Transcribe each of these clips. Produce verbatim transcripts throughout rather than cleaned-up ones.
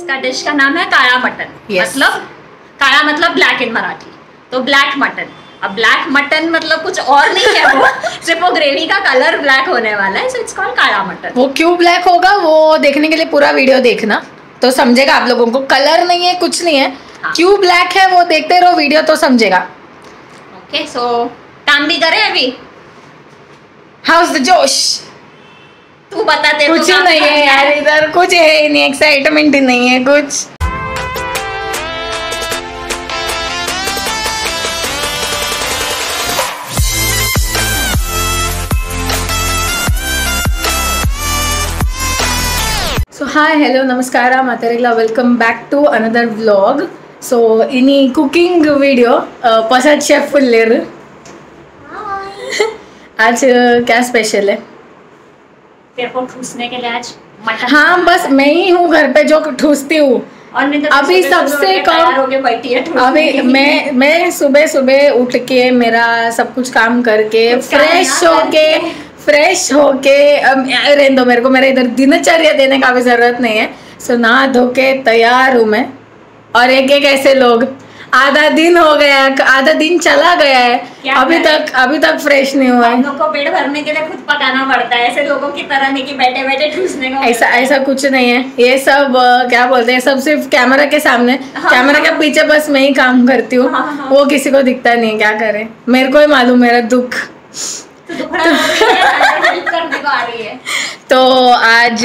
इसका डिश का नाम है काला मटन। yes. मतलब काला मतलब ब्लैक इन मराठी, तो ब्लैक मटन। अब ब्लैक मटन मतलब कुछ और नहीं है, वो सिर्फ वो ग्रेवी का कलर ब्लैक होने वाला है, सो इट्स कॉल्ड काला मटन। वो क्यों ब्लैक होगा वो देखने के लिए पूरा वीडियो देखना तो समझेगा आप लोगों को। कलर नहीं है, कुछ नहीं है, हाँ। क्यों ब्लैक है वो देखते रहो वीडियो तो समझेगा। ओके, सो काम भी करें अभी। हाउस द जोश, तू बता। तेरे कुछ नहीं है यार, इधर कुछ है नहीं, एक्साइटमेंट ही नहीं है कुछ। सो हाय, हेलो, नमस्कार, मातेरेला, welcome back to another vlog. So इनी कुकिंग वीडियो पसंद शेफ फुल्लेर. आज क्या स्पेशल है? तेरे को ठूसने के लिए आज मटन। हाँ, बस मैं ही हूँ घर पे जो ठूसती हूँ. और नहीं तो अभी सबसे कम अभी मैं मैं सुबह सुबह उठ के मेरा सब कुछ काम करके फ्रेश होके फ्रेश होके रहने दो मेरे को, मेरे इधर दिनचर्या देने का भी जरूरत नहीं है. सो नहा धो के तैयार हूँ मैं. और एक एक ऐसे लोग आधा दिन हो गया, आधा दिन चला गया है, अभी तक अभी तक फ्रेश नहीं हुआ है. हम लोग को पेट भरने के लिए खुद पकाना पड़ता है, ऐसे लोगों की तरह नहीं कि बैठे बैठे ठूसने का. ऐसा ऐसा कुछ नहीं है. ये सब क्या बोलते हैं, सब सिर्फ कैमरा के सामने, हाँ, कैमरा हाँ, के पीछे बस मैं ही काम करती हूँ. हाँ, हाँ, वो किसी को दिखता नहीं है. क्या करे, मेरे को ही मालूम मेरा दुख. तो, करने को आ रही है. तो आज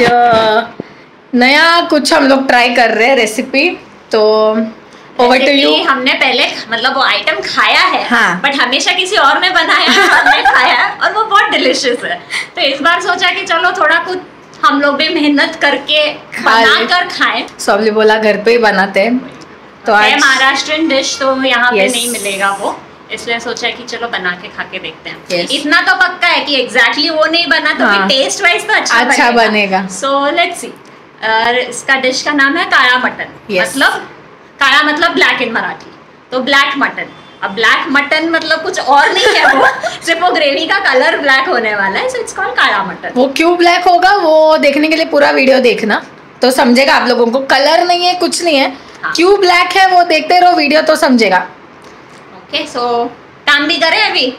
नया कुछ हम लोग ट्राई कर रहे हैं रेसिपी. तो ओवर टू यू. हमने पहले मतलब वो आइटम खाया है, हाँ. बट हमेशा किसी और ने बनाया है, हमने खाया है और वो बहुत डिलीशियस है. तो इस बार सोचा कि चलो थोड़ा कुछ हम लोग भी मेहनत करके बनाकर खाएं. सबने बोला घर पे ही बनाते हैं. तो आज महाराष्ट्रियन डिश तो यहाँ पे yes. नहीं मिलेगा वो, इसलिए सोचा कि चलो बना के खा के देखते हैं. yes. इतना तो पक्का है कि एग्जैक्टली वो नहीं बना तो हाँ. टेस्ट वाइज तो अच्छा, अच्छा बनेगा. So let's see. इसका डिश का नाम है काला मटन. yes. मतलब काला मतलब ब्लैक इन मराठी, तो ब्लैक मटन. अब ब्लैक मटन मतलब कुछ और नहीं है, वो सिर्फ वो ग्रेवी का कलर ब्लैक होने वाला है, सो इट्स कॉल्ड काला मटन. वो क्यों ब्लैक होगा वो देखने के लिए पूरा वीडियो देखना तो समझेगा आप लोगों को. कलर नहीं है, कुछ नहीं है, हाँ. क्यों ब्लैक है वो देखते रहो वीडियो तो समझेगा. ओके, सो काम भी करें अभी.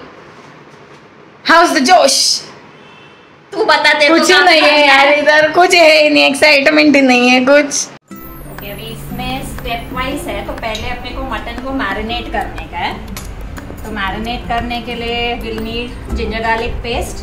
हाउस द जोश, तू बता. तेरे कुछ नहीं है यार, इधर कुछ है नहीं, एक्साइटमेंट ही नहीं है कुछ. ओके, अभी इसमें स्टेप वाइज है. तो पहले अपने को मटन को मैरिनेट करने का है. तो मैरिनेट करने के लिए we'll need ginger garlic paste.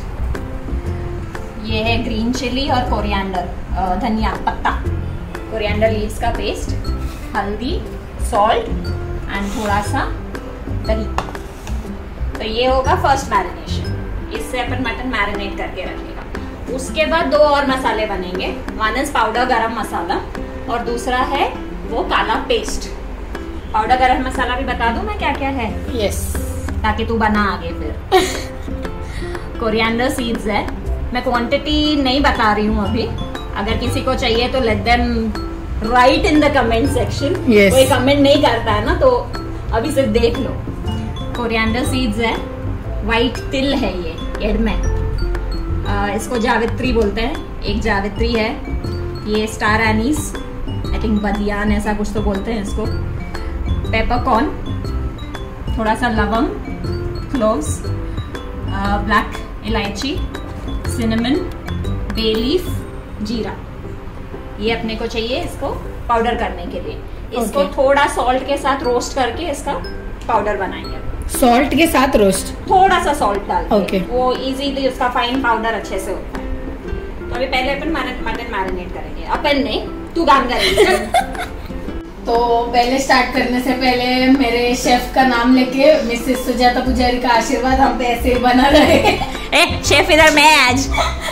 ये है ग्रीन चिली और कोरिएंडर, धनिया पत्ता, कोरिएंडर लीव्स का पेस्ट, हल्दी, सॉल्ट एंड थोड़ा सा दही. तो ये होगा फर्स्ट मैरिनेशन. इससे अपन मटन मैरिनेट करके रखेगा. उसके बाद दो और मसाले बनेंगे. वन इज पाउडर गरम मसाला और दूसरा है वो काला पेस्ट. पाउडर गरम मसाला भी बता दूं मैं क्या क्या है. Yes yes. ताकि तू बना आगे फिर. कोरिएंडर सीड्स है. मैं क्वांटिटी नहीं बता रही हूँ अभी. अगर किसी को चाहिए तो let them write in the comment section. कोई कमेंट नहीं करता है ना, तो अभी सिर्फ देख लो. कोरिएंडर सीड्स है. व्हाइट तिल है ये एडमे. इसको जावित्री बोलते हैं. एक जावित्री है. ये स्टार एनीस, आई थिंक बदियान ऐसा कुछ तो बोलते हैं इसको. पेपरकॉर्न, थोड़ा सा लवंग, क्लोव्स, ब्लैक इलायची, सिनेमन, बे लीफ, जीरा. ये अपने को चाहिए इसको पाउडर करने के लिए. इसको okay. थोड़ा सॉल्ट के साथ रोस्ट करके इसका पाउडर बनाएंगे. सॉल्ट के साथ रोस्ट, थोड़ा सा सॉल्ट डाल के okay. वो इजीली उसका फाइन पाउडर अच्छे से होता है. तो अभी पहले अपन मटन मैरिनेट करेंगे. अपन नहीं, तू काम करेंगे. तो पहले स्टार्ट करने से पहले मेरे शेफ का नाम लेके मिसेस सुजाता पुजारी का आशीर्वाद हम पे ऐसे ही बना रहे. ए शेफ इधर मैं आज.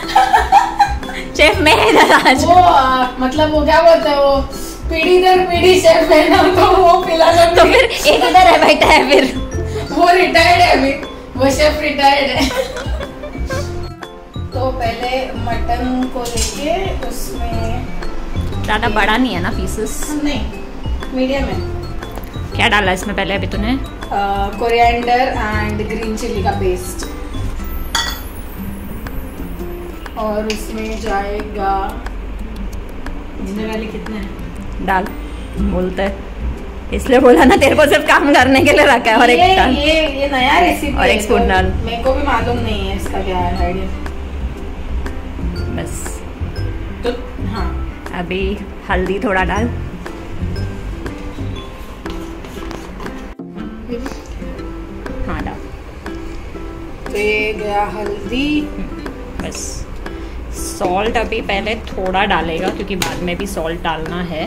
शेफ मैं इधर आज. वो आ, मतलब वो क्या बोलते हैं, वो पीढ़ी दर पीढ़ी शेफ है ना, तो वो फिलहाल तो फिर एक इधर है बैठा है. फिर वो रिटायर्ड है अभी, वो शेफ रिटायर्ड है. तो पहले मटन को लेके उसमें ज्यादा बड़ा नहीं है ना पीसेस? नहीं, मीडियम है. क्या डाला इसमें पहले अभी तूने? कोरिएंडर एंड ग्रीन चिली का पेस्ट. और उसमें जाएगा जिंजर गार्लिक. कितना है? डाल बोलते हैं, इसलिए बोला ना तेरे को सिर्फ काम करने के लिए रखा है। और एक ये ये ये नया रेसिपी और एक स्पून डाल। मेरे को भी मालूम नहीं है इसका क्या है आइडिया। बस तो हाँ अभी हल्दी थोड़ा डाल। हाँ डाल। तो ये गया हल्दी। बस सॉल्ट अभी पहले थोड़ा डालेगा क्योंकि बाद में भी सॉल्ट डालना है।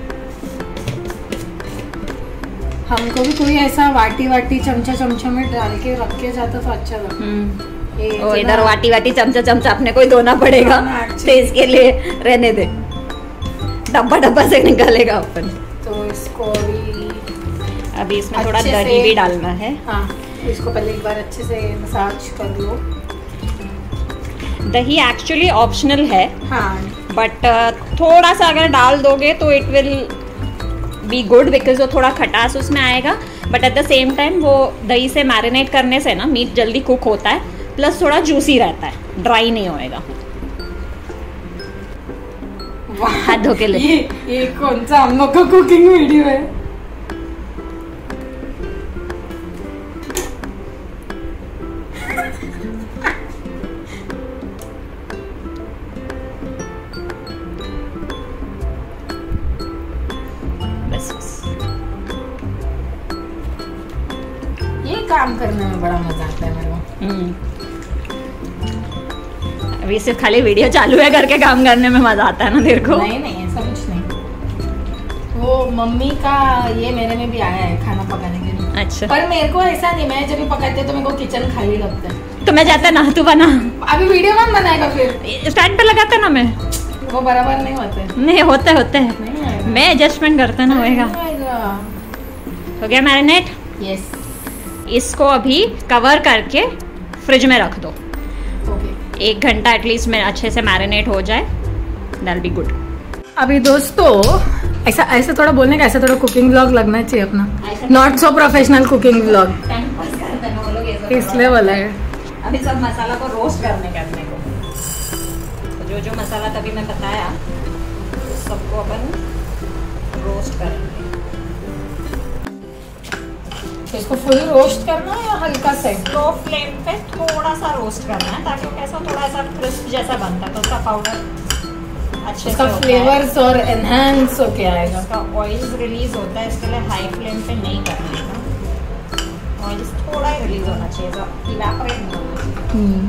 हमको भी कोई ऐसा वाटी वाटी चमचा चमचा में डाल के रख के जाता तो अच्छा लगता। ओ इधर वाटी वाटी चमचा चमचा अपने को ही धोना पड़ेगा, तो इसके लिए रहने दे, डब्बा डब्बा से निकालेगा अपन। तो इसको अभी अभी इसमें थोड़ा दही भी डालना है। हाँ इसको पहले एक बार अच्छे से मसाज कर लो। दही एक्चुअली ऑप्शनल है, हाँ बट थोड़ा सा अगर डाल दोगे तो it will be good because वो थोड़ा खटास उसमें आएगा, but at the same time वो दही से मैरिनेट करने से ना मीट जल्दी कुक होता है, प्लस थोड़ा जूसी रहता है, ड्राई नहीं होएगा। हाथ धो के ले। ये, ये कौन सा हम लोग का कुकिंग वीडियो है? बस बस ये काम करने में बड़ा मजा आता है मेरे को। अभी सिर्फ खाली वीडियो चालू है करके काम करने में मजा आता है ना तेरे को? नहीं नहीं ऐसा कुछ नहीं, वो मम्मी का ये मेरे में भी आया है खाना पकाने के लिए। अच्छा पर मेरे को ऐसा नहीं, मैं जब भी पकाती हूँ तो मेरे को किचन खाली लगता है। तो मैं जाता ना, तू बना। अभी वीडियो कौन बनाएगा फिर? स्टैंड पे लगाता ना मैं। वो बराबर नहीं होते। नहीं होते होते है, नहीं आएगा। मैं एडजस्टमेंट करता ना होएगा। हो गया मैरिनेट? यस। इसको अभी कवर करके फ्रिज में रख दो। ओके एक घंटा एटलीस्ट में अच्छे से मैरिनेट हो जाए, दैट बी गुड। अभी दोस्तों ऐसा ऐसा थोड़ा बोलने का, ऐसा थोड़ा कुकिंग व्लॉग लगना चाहिए अपना, not so professional cooking vlog, इसलिए बोला है। अभी सब मसाला को रोस्ट करने का अपने को, तो जो जो मसाला तभी मैं बताया उस सबको अपन रोस्ट करेंगे। तो इसको फुल रोस्ट करना है या हल्का सा? लो फ्लेम पे थोड़ा सा रोस्ट करना है ताकि वो कैसा थोड़ा सा क्रिस्प जैसा बनता है, तो उसका पाउडर अच्छे उसका से फ्लेवर्स और एनहांस होके आएगा। उसका ऑयल रिलीज होता है, इसके लिए हाई फ्लेम पे नहीं करना है, ऑयल थोड़ा ही रिलीज होना चाहिए, इवेपोरेट नहीं होना चाहिए।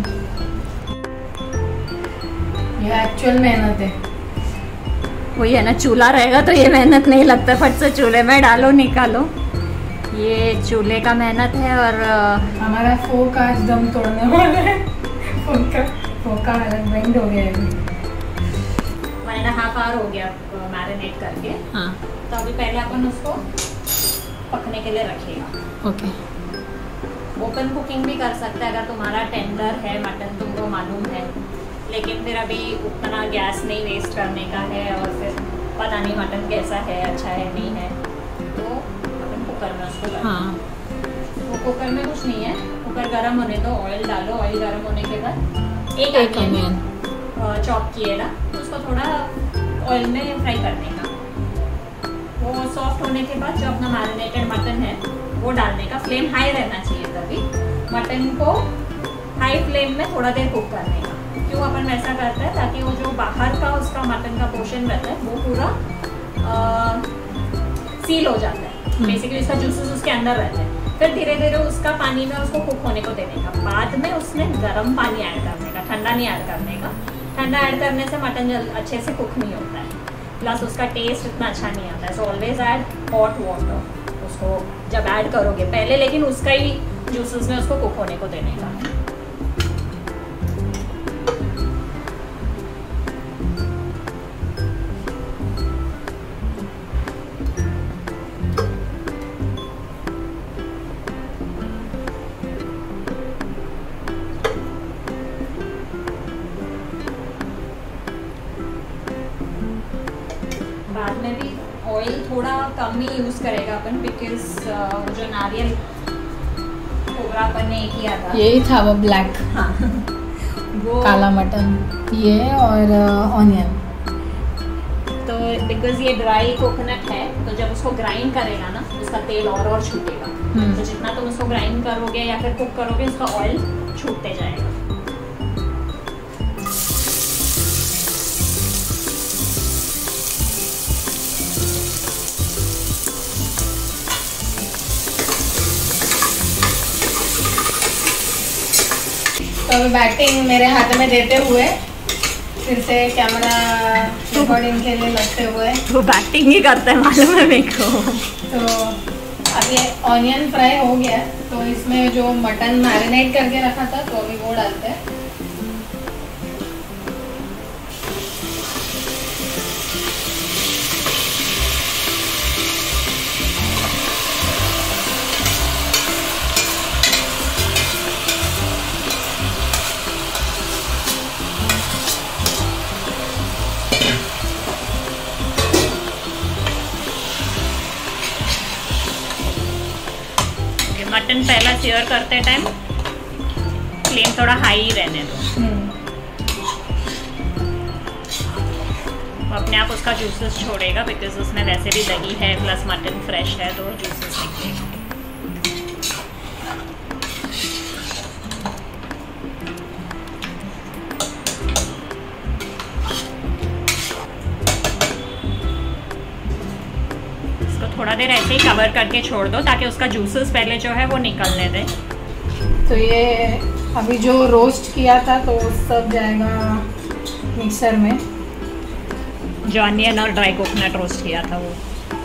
ये एक्चुअल मेहनत है। वही है ना, चूल्हा रहेगा तो ये मेहनत नहीं लगता, फट से चूल्हे में डालो निकालो, ये चूल्हे का मेहनत है। और हमारा फोक आज दम तोड़ने वाला है। फोक का फोक का अलग बेंड हो गया है। वन एंड हाफ आवर हो गया मैरिनेट करके। हाँ तो अभी पहले अपन उसको पकने के लिए रखेगा। ओके। ओपन कुकिंग भी कर सकते हैं अगर तुम्हारा टेंडर है मटन, तुमको मालूम है, लेकिन फिर अभी उतना गैस नहीं वेस्ट करने का है, और फिर पता नहीं मटन कैसा है, अच्छा है नहीं है, तो अपन कुकर में उसको डालो। हाँ वो कुकर में कुछ नहीं है, कुकर गर्म होने दो, ऑयल डालो, ऑयल गर्म होने के बाद एक एक अनियन चॉप किएगा, उसको थोड़ा ऑयल में फ्राई करने का। वो सॉफ्ट होने के बाद जो अपना मैरिनेटेड मटन है वो डालने का, फ्लेम हाई रहना चाहिए तभी, मटन को हाई फ्लेम में थोड़ा देर कुक करने का। क्यों अपन वैसा करते हैं? ताकि वो जो बाहर का उसका मटन का पोर्शन रहता है वो पूरा सील हो जाता है, बेसिकली उसका जूसेस उसके अंदर रहता है। फिर धीरे धीरे उसका पानी में उसको कुक होने को देने का, बाद में उसमें गर्म पानी ऐड करने का, ठंडा नहीं ऐड करने का। ठंडा ऐड करने से मटन जल्द अच्छे से कुक नहीं होता है, प्लस उसका टेस्ट इतना अच्छा नहीं आता है। So always add hot water उसको जब ऐड करोगे पहले, लेकिन उसका ही जूसेस में उसको कुक होने को देने का। बाद में भी ऑयल थोड़ा कम ही यूज़ करेगा अपन, बिकॉज वो जो नारियल कोबरा अपन ने किया था, यही था वो ब्लैक, हाँ वो काला मटन, ये और ऑनियन। तो बिकॉज ये ड्राई कोकोनट है तो जब उसको ग्राइंड करेगा ना उसका तेल और और छूटेगा। तो जितना तुम उसको ग्राइंड करोगे या फिर कुक करोगे उसका ऑयल छूटते जाएगा। तो अभी बैटिंग मेरे हाथ में देते हुए फिर से कैमरा रिकॉर्डिंग के लिए लगते हुए तो बैटिंग ही करते हैं मालूम है मेरे को। तो अब ये ऑनियन फ्राई हो गया तो इसमें जो मटन मैरिनेट करके रखा था तो अभी वो डालते हैं। मटन पहला सीयर करते टाइम फ्लेम थोड़ा हाई ही रहने दो। अपने आप उसका जूसेस छोड़ेगा बिकॉज उसमें वैसे भी दही है प्लस मटन फ्रेश है तो जूसेस निकलेगा। थोड़ा देर ऐसे ही कवर करके छोड़ दो ताकि उसका जूसेस पहले जो है वो निकलने दे। तो ये अभी जो रोस्ट किया था तो सब जाएगा मिक्सर में, जो अनियन और ड्राई कोकोनट रोस्ट किया था वो।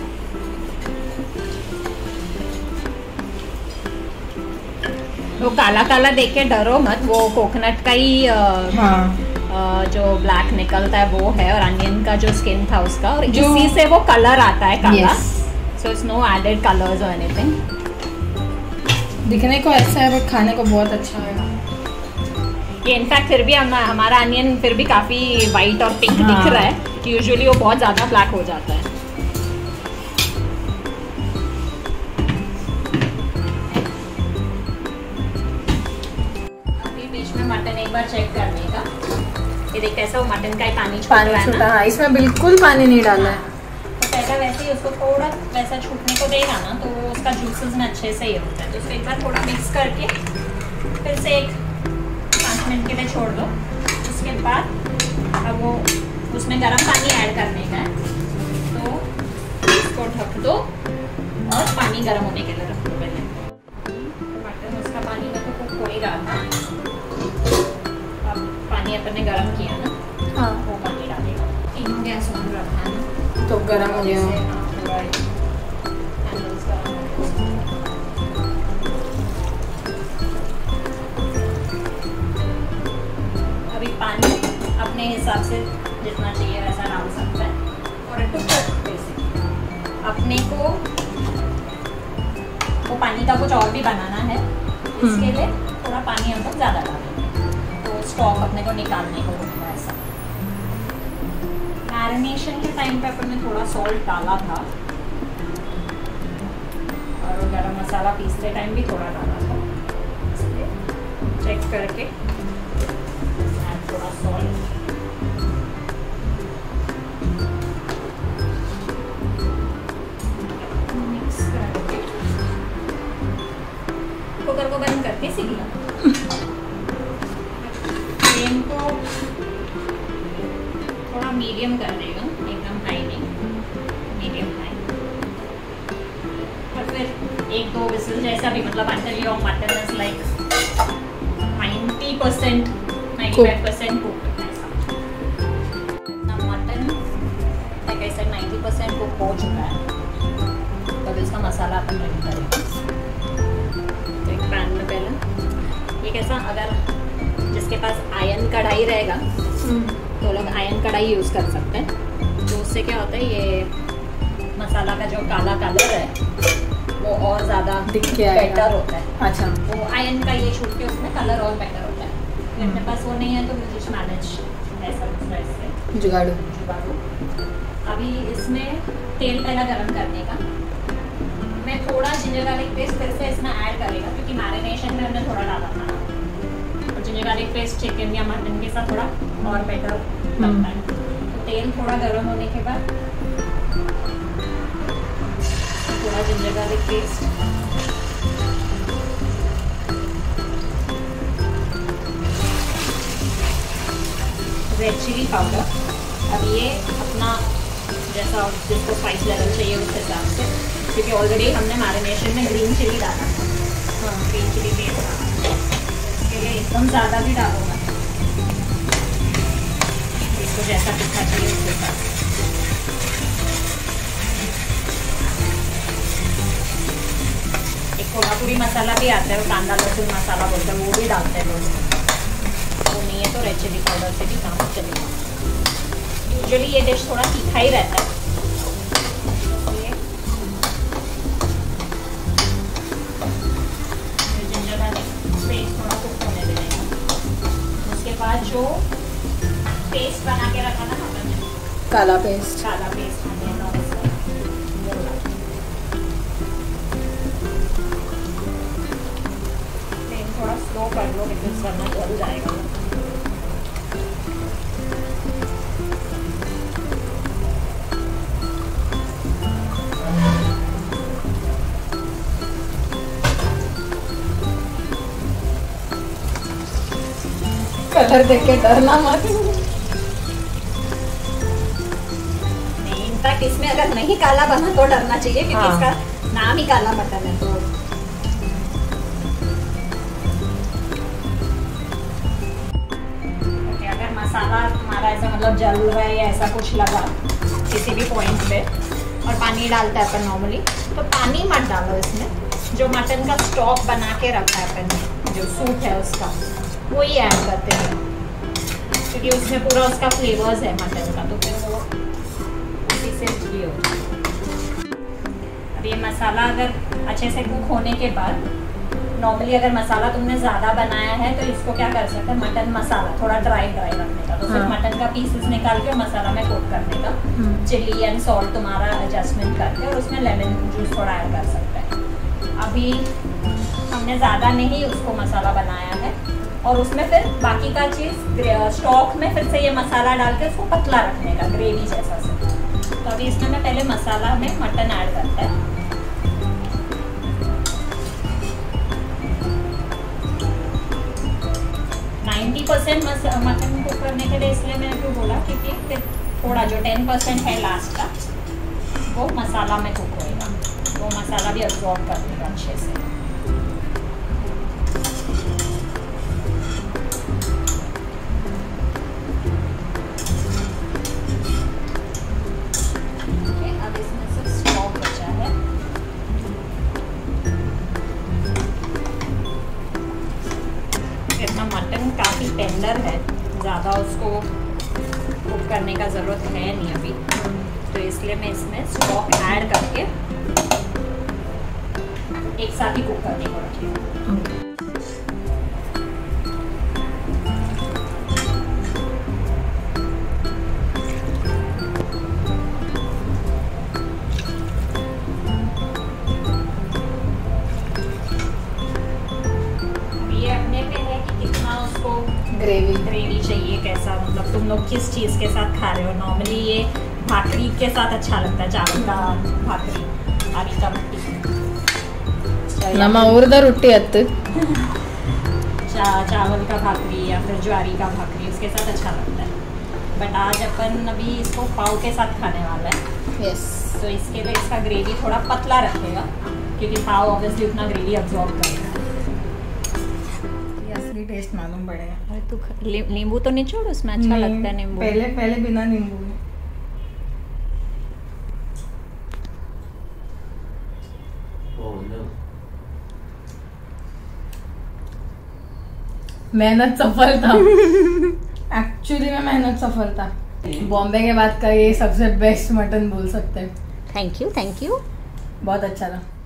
वो काला काला देख के डरो मत, वो कोकोनट का ही आ, हाँ। आ, जो ब्लैक निकलता है वो है और अनियन का जो स्किन था उसका और इसी से वो कलर आता है काला। So it's no added colors or anything. दिखने को अच्छा है बट खाने को बहुत अच्छा है ये। इनफैक्ट फिर भी हम हमारा अनियन फिर भी काफी वाइट और पिंक हाँ. दिख रहा है। यूजुअली वो बहुत ज्यादा ब्लैक हो जाता है। अभी बीच में मटन एक बार चेक करने का, ये देखते ऐसा वो मटन का ही पानी छूट रहा है ना। हाँ, इसमें बिल्कुल पानी नहीं डाला है। पहले वैसे ही उसको थोड़ा वैसा छूटने को देगा ना तो उसका जूसेस में अच्छे से ही होता है। तो उसको एक बार थोड़ा मिक्स करके फिर से एक पाँच मिनट के लिए छोड़ दो। उसके बाद अब वो उसमें गर्म पानी ऐड करने का है तो उसको ढक दो और पानी गर्म होने के लिए रख दो। पहले मटन उसका पानी में तो कुक हो ही रहा था। अब पानी अपन ने गर्म किया ना हाँ वो पानी डालेगा। तीनों गैस ऑन रखा है तो गरम हो गया। अभी पानी अपने हिसाब से जितना चाहिए वैसा डाल सकता है और अपने को वो पानी का कुछ और भी बनाना है इसके लिए थोड़ा पानी हमको ज़्यादा डालना है तो स्टॉक अपने को निकालने को होगा। ऐसा मैरिनेशन के टाइम पे अपन ने थोड़ा सॉल्ट डाला था और गरम मसाला पीसते टाइम भी थोड़ा डाला था। चेक करके थोड़ा सॉल्ट मिक्स करके कुकर को बंद करके सीख लिया। फ्लेम को थोड़ा मीडियम कर देगा, एकदम हाई नहीं, मीडियम हाई। और फिर एक दो विसल जैसा भी, मतलब until your mutton is like ninety percent ninety five percent cook. ऐसा इतना mutton like I said ninety percent cook हो चुका है तो इसका मसाला अपन रेडी करेंगे। तो एक पैन में पहले ये कैसा, अगर जिसके पास आयरन कढ़ाई रहेगा तो लोग आयरन कढ़ाई यूज़ कर सकते हैं। तो उससे क्या होता है ये मसाला का जो काला कलर है वो और ज़्यादा बेटर होता है। अच्छा, वो आयरन का ये छूट के उसमें कलर और बेटर होता है। मेरे पास वो नहीं है तो मुझे मैनेज ऐसा ऐसे जुगाड़ू जुगाड़ू। अभी इसमें तेल पहला गरम करने का, मैं थोड़ा जिंजर गार्लिक पेस्ट फिर से इसमें ऐड करेगा क्योंकि मैरिनेशन में हमने थोड़ा डाला था और जिंजर गार्लिक पेस्ट चिकन या मटन के साथ थोड़ा और बेटर लगता है। तो तेल थोड़ा गर्म होने के बाद थोड़ा ginger garlic paste, red chilli powder. अब ये अपना जैसा जिसको स्पाइस लेवल चाहिए उस हिसाब से, क्योंकि ऑलरेडी हमने मैरिनेशन में ग्रीन चिली डाला था। हाँ, ग्रीन चिली पेस्ट डाला, इसके लिए एकदम ज़्यादा भी डालूंगा, इसको जैसा तीखा चाहिए उसके साथ। एक कोल्हापुरी मसाला भी आता है, वो कांदा लहसुन मसाला बोलते हैं, वो भी डालते हैं लोग। वो नहीं है तो रेड चिली पाउडर से भी काम चलेगा। यूजुअली ये डिश थोड़ा तीखा ही रहता है। जिंजर गार्लिक पेस्ट थोड़ा कुक होने देंगे। उसके बाद जो पेस्ट बना के रखा ना हमने, काला पेस्ट काला पेस्ट बनेगा उसका, फ्लेम थोड़ा स्लो कर लो, बिकॉज वरना जल जाएगा। कलर देख के डरना मत। नहीं, इनफैक्ट इसमें अगर नहीं काला बना तो डरना चाहिए, क्योंकि हाँ। इसका नाम ही काला मटन है। तो okay, अगर मसाला हमारा ऐसा मतलब जल रहा है या ऐसा कुछ लगा किसी भी पॉइंट पे और पानी डालता है अपन नॉर्मली, तो पानी मत डालो इसमें। जो मटन का स्टॉक बना के रखा है अपन, जो सूप है उसका, वो ही ऐड करते हैं, क्योंकि उसमें पूरा उसका फ्लेवर्स है मटन का, तो फिर वो उसी से ये होता है। अब ये मसाला अगर अच्छे से कुक होने के बाद, नॉर्मली अगर मसाला तुमने ज़्यादा बनाया है तो इसको क्या कर सकते हैं, मटन मसाला थोड़ा ड्राई ड्राई रखने का, तो फिर हाँ। मटन का पीसेस निकाल के मसाला में कोट करने का, चिली एंड सॉल्ट तुम्हारा एडजस्टमेंट करके, और उसमें लेमन जूस थोड़ा ऐड कर सकते हैं। अभी हमने ज़्यादा नहीं उसको मसाला बनाया है, और उसमें फिर बाकी का चीज़ स्टॉक में फिर से ये मसाला डाल के उसको पतला रखने का, ग्रेवी जैसा से। तो अभी इसमें मैं पहले मसाला में मटन ऐड करता है। नाइन्टी परसेंट मटन कुक करने के लिए इसलिए मैंने क्यों बोला, क्योंकि फिर थोड़ा जो टेन परसेंट है लास्ट का, वो मसाला में कुक होएगा, वो मसाला भी अब्सॉर्ब कर देगा अच्छे से। अब इसमें सिर्फ स्टॉक बचा है। इतना मटन काफ़ी टेंडर है, ज़्यादा उसको कुक करने का ज़रूरत है नहीं अभी, तो इसलिए मैं इसमें स्टॉक ऐड करके एक साथ ही कुक करने को रखी हूँ। ग्रेवी ग्रेवी चाहिए कैसा, मतलब तुम लोग किस चीज़ के साथ खा रहे हो। नॉर्मली ये भाकरी के साथ अच्छा लगता है, चावल का भाकरी, आरी का रोटी, ನಮ್ಮ ಊರದ ರೊಟ್ಟಿ ಅತ್ತು चा, चावल का भाकरी या फिर ज्वारी का भाकरी, उसके साथ अच्छा लगता है। बट आज अपन अभी इसको पाव के साथ खाने वाला है। यस तो इसके लिए इसका ग्रेवी थोड़ा पतला रखेगा, क्योंकि पाव ऑब्वियसली उतना ग्रेवी अब्जॉर्ब करेगा। असली टेस्ट मालूम पड़ेगा। अरे तू नींबू तो निचोड़, उसमें अच्छा लगता है नींबू। पहले पहले बिना नींबू के। मेहनत सफल था। एक्चुअली में मेहनत सफल था। बॉम्बे के बाद का ये सबसे बेस्ट मटन बोल सकते हैं। थैंक यू थैंक यू बहुत अच्छा था।